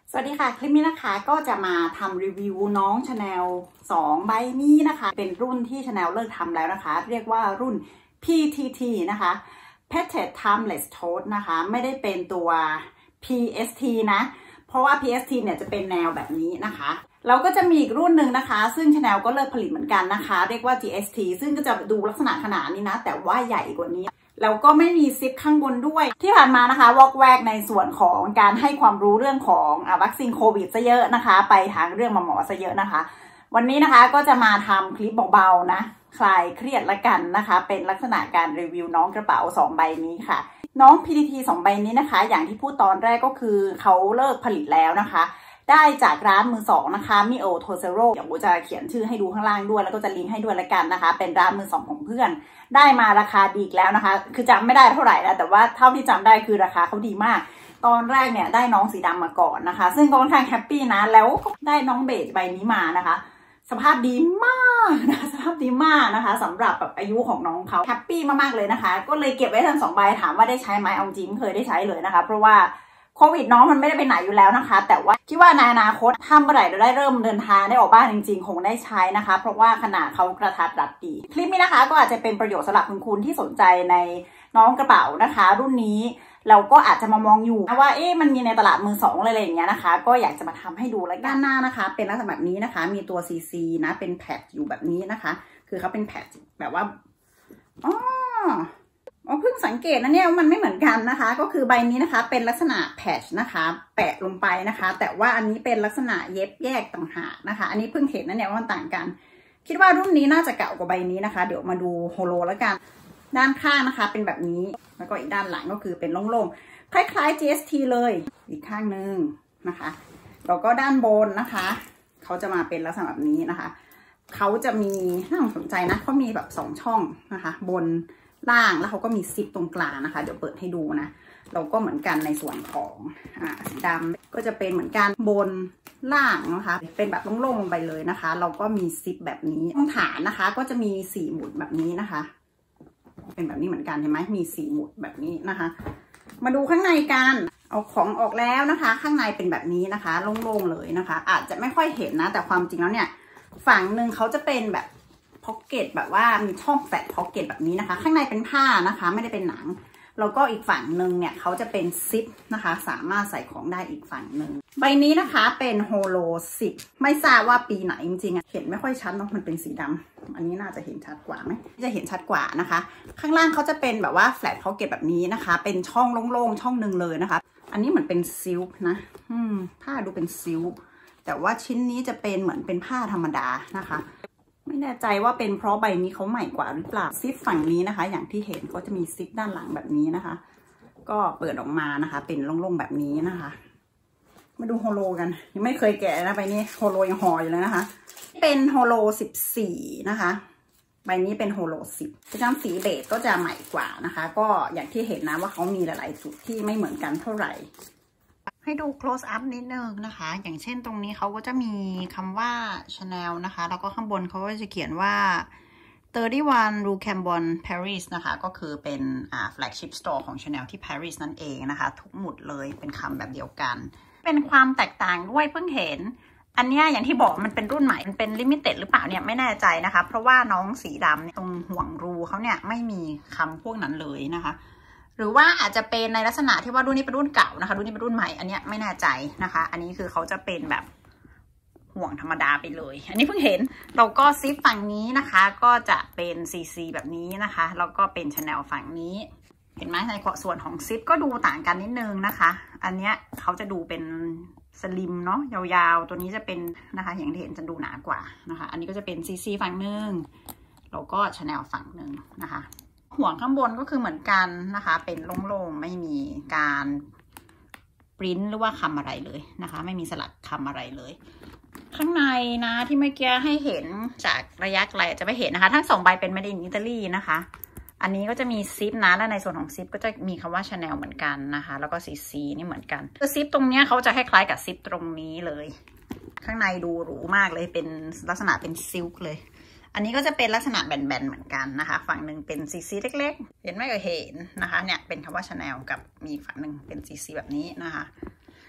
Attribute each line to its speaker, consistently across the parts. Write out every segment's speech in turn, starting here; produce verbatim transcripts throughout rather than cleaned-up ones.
Speaker 1: สวัสดีค่ะคลิปนี้นะคะก็จะมาทำรีวิวน้อง Chanel สองใบนี้นะคะเป็นรุ่นที่ Chanel เลิกทำแล้วนะคะเรียกว่ารุ่น พี ที ที นะคะ Patent Timeless Tote นะคะไม่ได้เป็นตัว พี เอส ที นะเพราะว่า พี เอส ที เนี่ยจะเป็นแนวแบบนี้นะคะแล้วก็จะมีอีกรุ่นหนึ่งนะคะซึ่ง Chanel ก็เลิกผลิตเหมือนกันนะคะเรียกว่า จี เอส ที ซึ่งก็จะดูลักษณะขนาดนี้นะแต่ว่าใหญ่กว่านี้แล้วก็ไม่มีซิปข้างบนด้วยที่ผ่านมานะคะวอกแวกในส่วนของการให้ความรู้เรื่องของวัคซีนโควิดซะเยอะนะคะไปทางเรื่องหมอซะเยอะนะคะวันนี้นะคะก็จะมาทำคลิปเบาๆนะคลายเครียดละกันนะคะเป็นลักษณะการรีวิวน้องกระเป๋าสองใบนี้ค่ะน้อง พี ที ที สองใบนี้นะคะอย่างที่พูดตอนแรกก็คือเขาเลิกผลิตแล้วนะคะได้จากร้านมือสองนะคะมิโอโทเซโร่เดี๋ยวจะเขียนชื่อให้ดูข้างล่างด้วยแล้วก็จะลิงก์ให้ด้วยละกันนะคะเป็นร้านมือสองของเพื่อนได้มาราคาดีแล้วนะคะคือจำไม่ได้เท่าไหร่แล้วแต่ว่าเท่าที่จำได้คือราคาเขาดีมากตอนแรกเนี่ยได้น้องสีดำมาก่อนนะคะซึ่งก็ค่อนข้างแฮปปี้นะแล้วได้น้องเบจใบนี้มานะคะสภาพดีมากนะสภาพดีมากนะคะสำหรับแบบอายุของน้องเขาแฮปปี้มากๆเลยนะคะก็เลยเก็บไว้ทั้งสองใบถามว่าได้ใช้ไหมเอาจริงเคยได้ใช้เลยนะคะเพราะว่าโควิดน้องมันไม่ได้ไปไหนอยู่แล้วนะคะแต่ว่าคิดว่าในอนาคตถ้าเมื่อไหร่เราได้เริ่มเดินทางได้ออกบ้านจริงๆคงได้ใช้นะคะเพราะว่าขนาดเขากระทัดรัดดีคลิปนี้นะคะก็อาจจะเป็นประโยชน์สำหรับคุณคุณที่สนใจในน้องกระเป๋านะคะรุ่นนี้เราก็อาจจะมามองอยู่ว่าเอ๊ะมันมีในตลาดมือสองอะไรอย่างเงี้ยนะคะก็อยากจะมาทำให้ดูและด้านหน้านะคะเป็นลักษณะแบบนี้นะคะมีตัว ซี ซี นะเป็นแพดอยู่แบบนี้นะคะคือเขาเป็นแพดแบบว่าอ๋ออ๋อเพิ่งสังเกตนะเนี่ยมันไม่เหมือนกันนะคะก็คือใบนี้นะคะเป็นลักษณะแพทช์นะคะแปะลงไปนะคะแต่ว่าอันนี้เป็นลักษณะเย็บแยกต่างหากนะคะอันนี้เพิ่งเห็นนะเนี่ยว่ามันต่างกันคิดว่ารุ่นนี้น่าจะเก่ากว่าใบนี้นะคะเดี๋ยวมาดูโฮโลแล้วกันด้านข้างนะคะเป็นแบบนี้แล้วก็อีกด้านหลังก็คือเป็นโล่งๆคล้ายๆ จี เอส ที เลยอีกข้างหนึ่งนะคะแล้วก็ด้านบนนะคะเขาจะมาเป็นลักษณะแบบนี้นะคะเขาจะมีน่าสนใจนะเขามีแบบสองช่องนะคะบนล่างแล้วเขาก็มีซิปตรงกลางนะคะเดี๋ยวเปิดให้ดูนะเราก็เหมือนกันในส่วนของอ่าสีดำก็จะเป็นเหมือนกันบนล่างนะคะเป็นแบบโล่งๆลงไปเลยนะคะเราก็มีซิปแบบนี้ตรงฐานนะคะก็จะมีสี่หมุดแบบนี้นะคะเป็นแบบนี้เหมือนกันเห็นไหมมีสี่หมุดแบบนี้นะคะมาดูข้างในกันเอาของออกแล้วนะคะข้างในเป็นแบบนี้นะคะโล่งๆเลยนะคะอาจจะไม่ค่อยเห็นนะแต่ความจริงแล้วเนี่ยฝั่งหนึ่งเขาจะเป็นแบบพ็อกเก็ตแบบว่ามีช่องแฟลตพ็อกเก็ตแบบนี้นะคะข้างในเป็นผ้านะคะไม่ได้เป็นหนังแล้วก็อีกฝั่งหนึ่งเนี่ยเขาจะเป็นซิปนะคะสามารถใส่ของได้อีกฝั่งหนึ่งใบนี้นะคะเป็นโฮโลสิบไม่ทราบว่าปีไหนจริงๆเห็นไม่ค่อยชัดเนาะมันเป็นสีดำอันนี้น่าจะเห็นชัดกว่าไหมจะเห็นชัดกว่านะคะข้างล่างเขาจะเป็นแบบว่าแฟลตพ็อกเก็ตแบบนี้นะคะเป็นช่องโล่งๆช่องหนึ่งเลยนะคะอันนี้เหมือนเป็นซิลค์นะอืมผ้าดูเป็นซิลค์แต่ว่าชิ้นนี้จะเป็นเหมือนเป็นผ้าธรรมดานะคะไม่แน่ใจว่าเป็นเพราะใบนี้เขาใหม่กว่าหรือเปล่าซิปฝั่งนี้นะคะอย่างที่เห็นก็จะมีซิปด้านหลังแบบนี้นะคะก็เปิดออกมานะคะเป็นโล่งๆแบบนี้นะคะมาดูโฮโลกันยังไม่เคยแกะนะใบนี้โฮโลยังห่ออยู่เลยนะคะเป็นโฮโลสิบสี่นะคะใบนี้เป็นโฮโลสิบฉะนั้นสีเบจก็จะใหม่กว่านะคะก็อย่างที่เห็นนะว่าเขามีหลายๆจุดที่ไม่เหมือนกันเท่าไหร่ให้ดู close up นิดนึงนะคะอย่างเช่นตรงนี้เขาก็จะมีคำว่า Chanel นะคะแล้วก็ข้างบนเขาก็จะเขียนว่าสามสิบเอ็ด Rue Cambon Paris นะคะก็คือเป็นอ่า flagship store ของ Chanel ที่ Paris นั่นเองนะคะทุกหมุดเลยเป็นคำแบบเดียวกันเป็นความแตกต่างด้วยเพิ่งเห็นอันนี้อย่างที่บอกมันเป็นรุ่นใหม่มันเป็น limited หรือเปล่าเนี่ยไม่แน่ใจนะคะเพราะว่าน้องสีดำตรงห่วงรูเขาเนี่ยไม่มีคำพวกนั้นเลยนะคะหรือว่าอาจจะเป็นในลักษณะที่ว่ารุ่นนี้เป็นรุ่นเก่านะคะรุ่นนี้เป็นรุ่นใหม่อันนี้ไม่แน่ใจนะคะอันนี้คือเขาจะเป็นแบบห่วงธรรมดาไปเลยอันนี้เพิ่งเห็นเราก็ซิปฝั่งนี้นะคะก็จะเป็น ซี ซี แบบนี้นะคะแล้วก็เป็น Chanel ฝั่งนี้เห็นไหมในส่วนของซิปก็ดูต่างกันนิดนึงนะคะอันนี้เขาจะดูเป็นสลิมเนาะยาวๆตัวนี้จะเป็นนะคะอย่างที่เห็นจะดูหนากว่านะคะอันนี้ก็จะเป็น ซี ซี ฝั่งนึงแล้วก็ Chanel ฝั่งนึงนะคะห่วงข้างบนก็คือเหมือนกันนะคะเป็นโล่งๆไม่มีการปริ้นหรือว่าคำอะไรเลยนะคะไม่มีสลักคำอะไรเลยข้างในนะที่เมื่อกี้ให้เห็นจากระยะไกลจะไม่เห็นนะคะทั้งสองใบเป็น made in Italy นะคะอันนี้ก็จะมีซิปนะและในส่วนของซิปก็จะมีคำว่า Chanel เหมือนกันนะคะแล้วก็ ซี ซี นี่เหมือนกันคือซิปตรงนี้เขาจะคล้ายๆกับซิปตรงนี้เลยข้างในดูหรูมากเลยเป็นลักษณะเป็นซิลค์เลยอันนี้ก็จะเป็นลักษณะแบนๆเหมือนกันนะคะฝั่งหนึ่งเป็น ซี ซี เล็กๆเห็นไหมก็เห็นนะคะเนี่ยเป็นคำว่า Chanel กับมีฝั่งหนึ่งเป็น ซี ซี แบบนี้นะคะ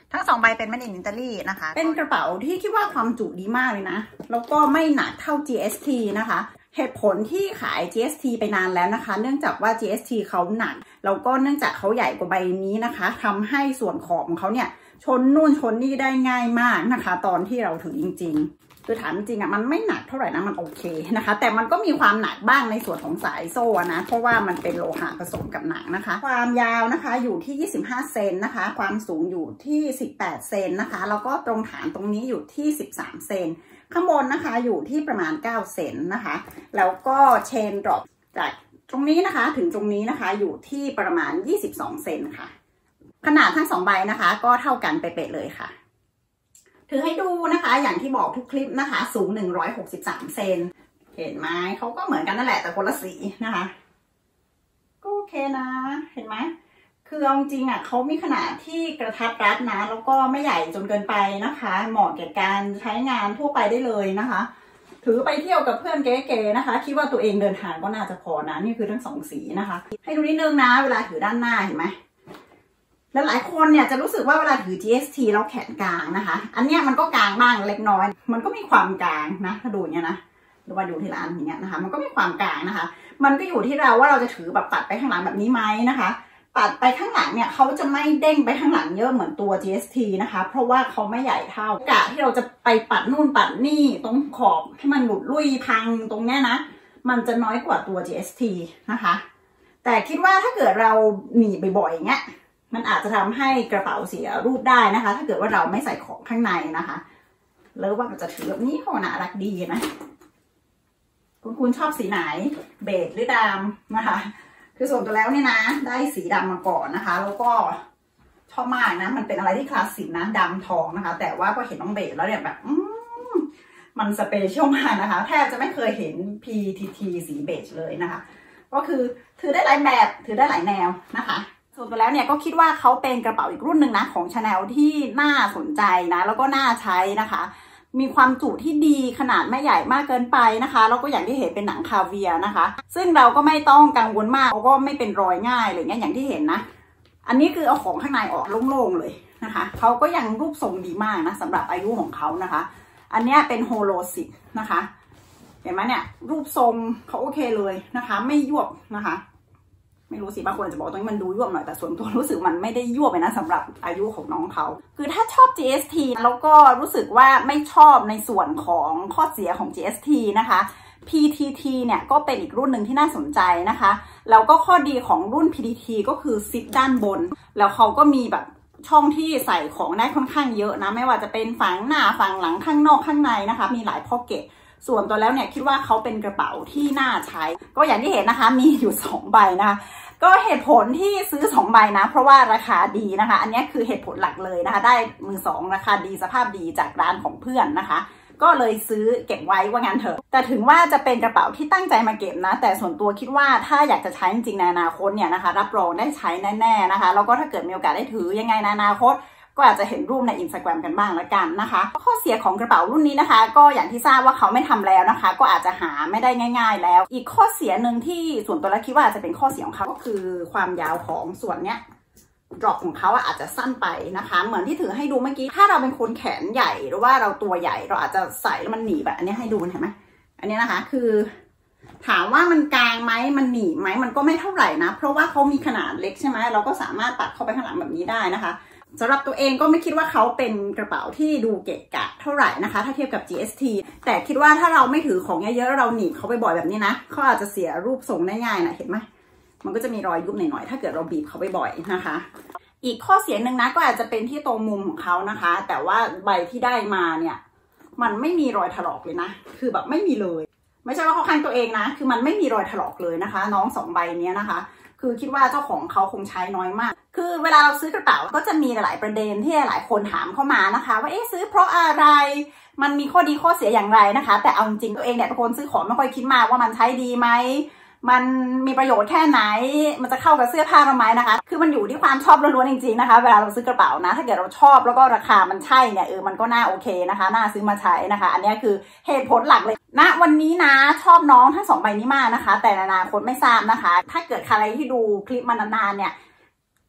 Speaker 1: ทั้งสองใบเป็น made in Italy นะคะเป็นกระเป๋าที่คิดว่าความจุดีมากเลยนะแล้วก็ไม่หนักเท่า จี เอส ที นะคะเหตุผลที่ขาย จี เอส ที ไปนานแล้วนะคะเนื่องจากว่า จี เอส ที เขาหนักแล้วก็เนื่องจากเขาใหญ่กว่าใบนี้นะคะทำให้ส่วนขอบของเขาเนี่ยชนนู่นชนนี่ได้ง่ายมากนะคะตอนที่เราถือจริงๆคือถามจริงๆอ่ะมันไม่หนักเท่าไหร่นะมันโอเคนะคะแต่มันก็มีความหนักบ้างในส่วนของสายโซ่นะเพราะว่ามันเป็นโลหะผสมกับหนังนะคะความยาวนะคะอยู่ที่ยี่สิบห้าเซนนะคะความสูงอยู่ที่สิบแปดเซนนะคะแล้วก็ตรงฐานตรงนี้อยู่ที่สิบสามเซนข้างบนนะคะอยู่ที่ประมาณเก้าเซนนะคะแล้วก็เชนดรอปจากตรงนี้นะคะถึงตรงนี้นะคะอยู่ที่ประมาณยี่สิบสองเซนค่ะขนาดทั้งสองใบนะคะก็เท่ากันเป๊ะๆเลยค่ะถือให้ดูนะคะอย่างที่บอกทุกคลิปนะคะสูงหนึ่งร้อยหกสิบสามเซนเห็นไหมเขาก็เหมือนกันนั่นแหละแต่คนละสีนะคะก็โอเคนะเห็นไหมคือเอาจริงอ่ะเขามีขนาดที่กระทัดรัดนะแล้วก็ไม่ใหญ่จนเกินไปนะคะเหมาะแก่การใช้งานทั่วไปได้เลยนะคะถือไปเที่ยวกับเพื่อนเก๋ๆนะคะคิดว่าตัวเองเดินทางก็น่าจะพอนะนี่คือทั้งสองสีนะคะให้ดูนิดนึงนะเวลาถือด้านหน้าเห็นไหมแล้วหลายคนเนี่ยจะรู้สึกว่าเวลาถือ จี เอส ที แล้วแขนกลางนะคะอันเนี้ยมันก็กลางบ้างเล็กน้อยมันก็มีความกลางนะถ้าดูอย่างเงี้ยนะดูว่าดูที่ร้านอย่างเงี้ยนะคะมันก็มีความกลางนะคะมันก็อยู่ที่เราว่าเราจะถือแบบปัดไปข้างหลังแบบนี้ไหมนะคะปัดไปข้างหลังเนี่ยเขาจะไม่เด้งไปข้างหลังเยอะเหมือนตัว จี เอส ที นะคะเพราะว่าเขาไม่ใหญ่เท่ากะที่เราจะไปปัดนู่นปัดนี่ตรงขอบให้มันหลุดลุ่ยพังตรงเนี้ยนะมันจะน้อยกว่าตัว จี เอส ที นะคะแต่คิดว่าถ้าเกิดเราหนีบ่อยๆอย่างเงี้ยมันอาจจะทำให้กระเป๋าเสียรูปได้นะคะถ้าเกิดว่าเราไม่ใส่ของข้างในนะคะแล้วว่ามันจะถือแบบนี้เขาน่ารักดีนะคุณคุณชอบสีไหนเบจหรือดำนะคะคือส่วนตัวแล้วเนี่ยนะได้สีดำมาก่อนนะคะแล้วก็ชอบมากนะมันเป็นอะไรที่คลาสสิกนะดำทองนะคะแต่ว่าพอเห็นน้องเบจแล้วเนี่ยแบบมันสเปเชียลมากนะคะแทบจะไม่เคยเห็น พี ที ที สีเบจเลยนะคะก็คือถือได้หลายแบบถือได้หลายแนวนะคะส่วนตัวแล้วเนี่ยก็คิดว่าเขาเป็นกระเป๋าอีกรุ่นหนึ่งนะของ Chanel ที่น่าสนใจนะแล้วก็น่าใช้นะคะมีความจุที่ดีขนาดไม่ใหญ่มากเกินไปนะคะแล้วก็อย่างที่เห็นเป็นหนังคาเวียนะคะซึ่งเราก็ไม่ต้องกังวลมากเขาก็ไม่เป็นรอยง่ายอะไรเงี้ยอย่างที่เห็นนะอันนี้คือเอาของข้างในออกโล่งๆเลยนะคะเขาก็ยังรูปทรงดีมากนะสำหรับอายุของเขานะคะอันนี้เป็นโฮโลสิกนะคะเห็นไหมเนี่ยรูปทรงเขาโอเคเลยนะคะไม่ยวบนะคะไม่รู้สิบางคนจะบอกตรงนี้มันดูยวบหน่อยแต่ส่วนตัวรู้สึกมันไม่ได้ยวบไปนะสำหรับอายุของน้องเขาคือถ้าชอบ จี เอส ที แล้วก็รู้สึกว่าไม่ชอบในส่วนของข้อเสียของ จี เอส ที นะคะ พี ที ที เนี่ยก็เป็นอีกรุ่นหนึ่งที่น่าสนใจนะคะแล้วก็ข้อดีของรุ่น พี ที ที ก็คือซิปด้านบนแล้วเขาก็มีแบบช่องที่ใส่ของได้ค่อนข้างเยอะนะไม่ว่าจะเป็นฝั่งหน้าฝั่งหลังข้างนอกข้างในนะคะมีหลายพ็อกเก็ตส่วนตัวแล้วเนี่ยคิดว่าเขาเป็นกระเป๋าที่น่าใช้ก็อย่างที่เห็นนะคะมีอยู่สองใบนะคะก็เหตุผลที่ซื้อสองใบนะเพราะว่าราคาดีนะคะอันนี้คือเหตุผลหลักเลยนะคะได้มือสองราคาดีสภาพดีจากร้านของเพื่อนนะคะก็เลยซื้อเก็บไว้ว่างั้นเถอะแต่ถึงว่าจะเป็นกระเป๋าที่ตั้งใจมาเก็บนะแต่ส่วนตัวคิดว่าถ้าอยากจะใช้จริงๆในอนาคตเนี่ยนะคะรับรองได้ใช้แน่ๆนะคะแล้วก็ถ้าเกิดมีโอกาสได้ถือยังไงในอนาคตก็อาจจะเห็นรูปใน Instagram กันบ้างละกันนะคะข้อเสียของกระเป๋ารุ่นนี้นะคะก็อย่างที่ทราบว่าเขาไม่ทำแล้วนะคะก็อาจจะหาไม่ได้ง่ายๆแล้วอีกข้อเสียหนึ่งที่ส่วนตัวแล้วคิดว่าอาจจะเป็นข้อเสียของเขาก็คือความยาวของส่วนเนี้ยดรอปของเขาอาจจะสั้นไปนะคะเหมือนที่ถือให้ดูเมื่อกี้ถ้าเราเป็นคนแขนใหญ่หรือว่าเราตัวใหญ่เราอาจจะใส่แล้วมันหนีบแบบอันนี้ให้ดูเห็นไหมอันนี้นะคะคือถามว่ามันกลางไหมมันหนีบไหมมันก็ไม่เท่าไหร่นะเพราะว่าเขามีขนาดเล็กใช่ไหมเราก็สามารถปัดเข้าไปข้างหลังแบบนี้ได้นะคะสำหรับตัวเองก็ไม่คิดว่าเขาเป็นกระเป๋าที่ดูเกะกะเท่าไหร่นะคะถ้าเทียบกับ จี เอส ที แต่คิดว่าถ้าเราไม่ถือของเยอะๆเราหนีบเขาไปบ่อยแบบนี้นะเขาอาจจะเสียรูปทรงได้ง่ายนะเห็นไหมมันก็จะมีรอยยุบหน่อยๆถ้าเกิดเราบีบเขาไปบ่อยนะคะอีกข้อเสียหนึ่งนะก็อาจจะเป็นที่ตรงมุมของเขานะคะแต่ว่าใบที่ได้มาเนี่ยมันไม่มีรอยถลอกเลยนะคือแบบไม่มีเลยไม่ใช่ว่าเขาข้างตัวเองนะคือมันไม่มีรอยถลอกเลยนะคะน้องสองใบนี้นะคะคือคิดว่าเจ้าของเขาคงใช้น้อยมากคือเวลาเราซื้อกระเป๋าก็จะมีหลายประเด็นที่หลายคนถามเข้ามานะคะว่าเอ๊ะซื้อเพราะอะไรมันมีข้อดีข้อเสียอย่างไรนะคะแต่เอาจริงตัวเองเนี่ยเป็นคนซื้อของไม่ค่อยคิดมากว่ามันใช้ดีไหมมันมีประโยชน์แค่ไหนมันจะเข้ากับเสื้อผ้าเราไหมนะคะคือมันอยู่ที่ความชอบล้วนๆจริงๆนะคะเวลาเราซื้อกระเป๋านะถ้าเกิดเราชอบแล้วก็ราคามันใช่เนี่ยเออมันก็น่าโอเคนะคะน่าซื้อมาใช้นะคะอันนี้คือเหตุผลหลักเลยณวันนี้นะชอบน้องทั้งสองใบนี้มากนะคะแต่ในอนาคตไม่ทราบนะคะถ้าเกิดใครที่ดูคลิปมานานๆเนี่ย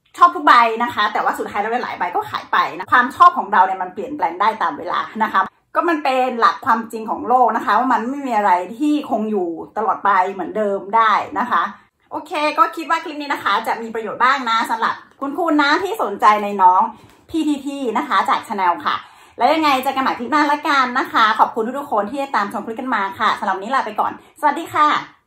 Speaker 1: ชอบทุกใบนะคะแต่ว่าสุดท้ายแล้วหลายใบก็ขายไปนะความชอบของเราเนี่ยมันเปลี่ยนแปลงได้ตามเวลานะคะก็มันเป็นหลักความจริงของโลกนะคะว่ามันไม่มีอะไรที่คงอยู่ตลอดไปเหมือนเดิมได้นะคะโอเคก็คิดว่าคลิปนี้นะคะจะมีประโยชน์บ้างนะสำหรับคุณคุณนะที่สนใจในน้อง พี ที ที นะคะจาก Chanel ค่ะแล้วยังไงเจอกันใหม่คลิปหน้าละกันนะคะขอบคุณทุกๆคนที่ตามชมคลิปกันมาค่ะสำหรับวันนี้ลาไปก่อนสวัสดีค่ะ